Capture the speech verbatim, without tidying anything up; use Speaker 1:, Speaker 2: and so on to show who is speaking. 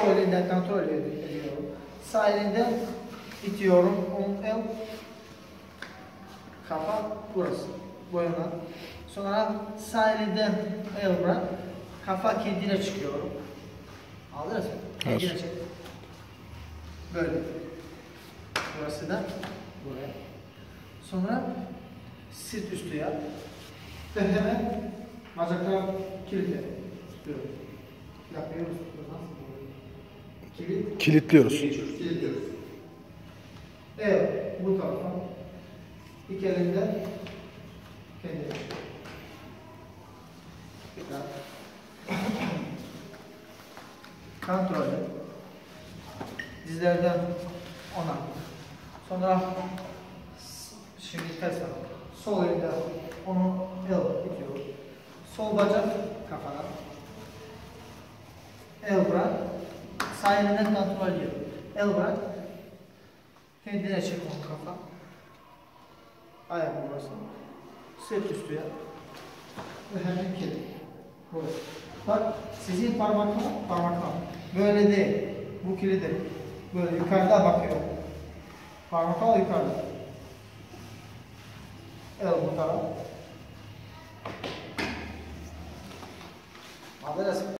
Speaker 1: sol elinden kontrol ediyorum. Sağ elinden itiyorum. Onun el, kafa burası. Boyuna. Sonra sağ elinden el bırak. Kafa kendine çıkıyorum. Aldınız mı? Kendine
Speaker 2: Evet.
Speaker 1: çek. Böyle. Burası da buraya. Sonra sırt üstü yap. Ve hemen bacaklar kilitle. Tutuyorum. Yapıyoruz. Kilit.
Speaker 2: Kilitliyoruz.
Speaker 1: Kilitliyoruz. Evet. Bu tarafa. İki elinden kendine çıkıyor. Tekrar. Kontrol et. Dizlerden ona. Sonra şimdi ters taraf. Sol elinde onu el itiyor. Sol bacak kafana. El bırak. Sağ elinden kontrol ediyor. El bırak. Kendine çek onu kafa. Ayak burası. Sırt üstü yap. Ve hemen kilit. Böyle. Bak sizin parmaklar, parmaklar. Böyle değil. Bu kilidi. Böyle yukarıda bakıyor. Parmaklar yukarıda. El bu taraf. Adres.